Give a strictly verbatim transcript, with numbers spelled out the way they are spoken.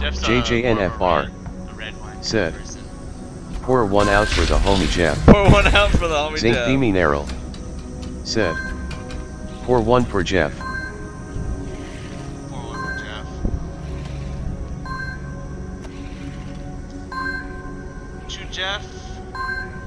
Jeff's, uh, J J N F R more of a red, a red wine said, person. pour one out for the homie Jeff. Pour one out for the homie Zinc Jeff. Mineral said, pour one for Jeff. Pour one for Jeff. To Jeff.